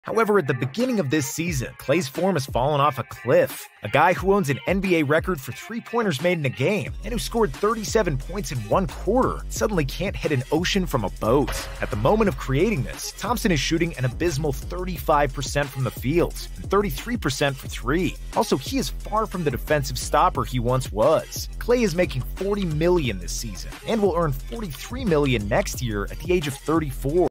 However, at the beginning of this season, Klay's form has fallen off a cliff. A guy who owns an NBA record for three-pointers made in a game and who scored 37 points in one quarter suddenly can't hit an ocean from a boat. At the moment of creating this, Thompson is shooting an abysmal 35% from the field and 33% for three. Also, he is far from the defensive stopper he once was. Klay is making $40 million this season and will earn $43 million next year at the age of 34.